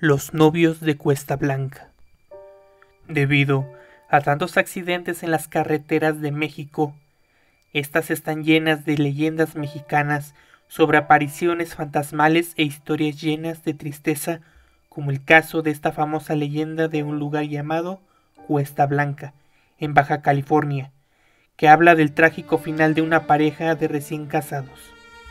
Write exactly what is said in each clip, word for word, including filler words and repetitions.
Los novios de Cuesta Blanca. Debido a tantos accidentes en las carreteras de México, estas están llenas de leyendas mexicanas sobre apariciones fantasmales e historias llenas de tristeza, como el caso de esta famosa leyenda de un lugar llamado Cuesta Blanca, en Baja California, que habla del trágico final de una pareja de recién casados.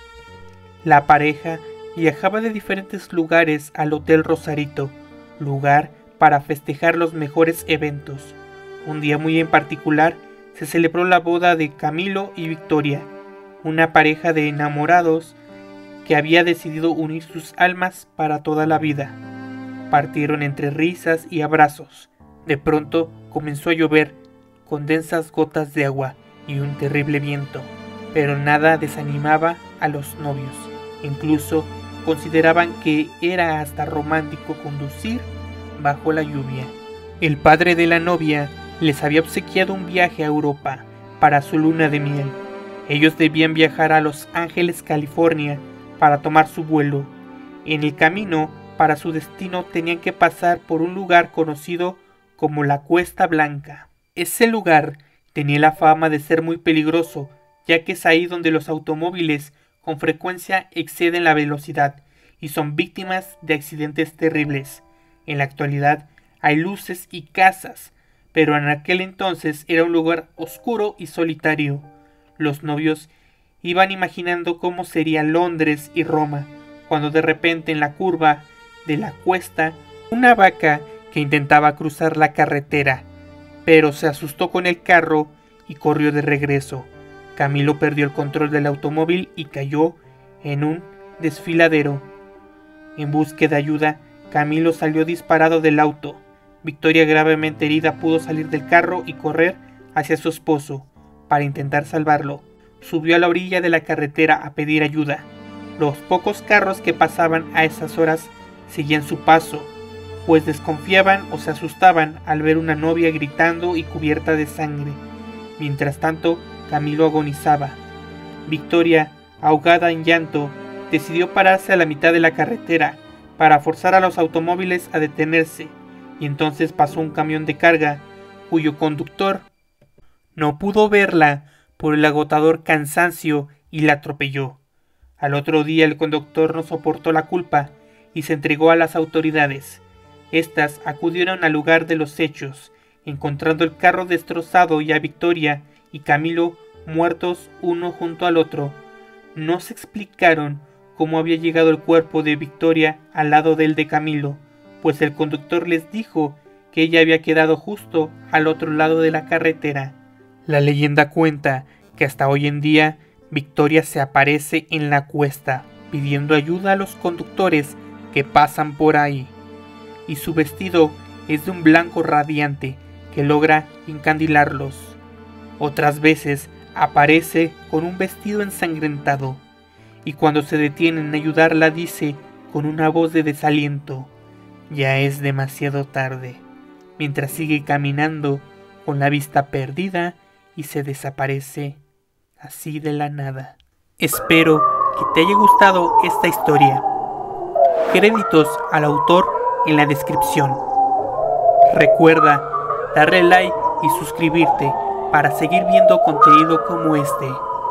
La pareja viajaba de diferentes lugares al Hotel Rosarito, lugar para festejar los mejores eventos. Un día muy en particular se celebró la boda de Camilo y Victoria, una pareja de enamorados que había decidido unir sus almas para toda la vida. Partieron entre risas y abrazos. De pronto comenzó a llover con densas gotas de agua y un terrible viento, pero nada desanimaba a los novios. Incluso consideraban que era hasta romántico conducir bajo la lluvia. El padre de la novia les había obsequiado un viaje a Europa para su luna de miel. Ellos debían viajar a Los Ángeles, California, para tomar su vuelo. En el camino para su destino tenían que pasar por un lugar conocido como la Cuesta Blanca. Ese lugar tenía la fama de ser muy peligroso, ya que es ahí donde los automóviles con frecuencia exceden la velocidad y son víctimas de accidentes terribles. En la actualidad hay luces y casas, pero en aquel entonces era un lugar oscuro y solitario. Los novios iban imaginando cómo sería Londres y Roma, cuando de repente en la curva de la cuesta, una vaca que intentaba cruzar la carretera, pero se asustó con el carro y corrió de regreso. Camilo perdió el control del automóvil y cayó en un desfiladero. En búsqueda de ayuda, Camilo salió disparado del auto. Victoria, gravemente herida, pudo salir del carro y correr hacia su esposo para intentar salvarlo. Subió a la orilla de la carretera a pedir ayuda. Los pocos carros que pasaban a esas horas seguían su paso, pues desconfiaban o se asustaban al ver una novia gritando y cubierta de sangre. Mientras tanto, Camilo agonizaba. Victoria, ahogada en llanto, decidió pararse a la mitad de la carretera para forzar a los automóviles a detenerse, y entonces pasó un camión de carga, cuyo conductor no pudo verla por el agotador cansancio y la atropelló. Al otro día el conductor no soportó la culpa y se entregó a las autoridades. Estas acudieron al lugar de los hechos, encontrando el carro destrozado y a Victoria y Camilo muertos uno junto al otro. No se explicaron cómo había llegado el cuerpo de Victoria al lado del de Camilo, pues el conductor les dijo que ella había quedado justo al otro lado de la carretera. La leyenda cuenta que hasta hoy en día Victoria se aparece en la cuesta pidiendo ayuda a los conductores que pasan por ahí, y su vestido es de un blanco radiante que logra encandilarlos. Otras veces aparece con un vestido ensangrentado, y cuando se detienen a ayudarla dice con una voz de desaliento: ya es demasiado tarde, mientras sigue caminando con la vista perdida y se desaparece así de la nada. Espero que te haya gustado esta historia. Créditos al autor en la descripción. Recuerda darle like y suscribirte para seguir viendo contenido como este.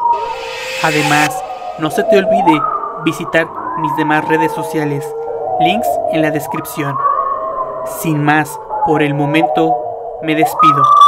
Además, no se te olvide visitar mis demás redes sociales, links en la descripción. Sin más, por el momento, me despido.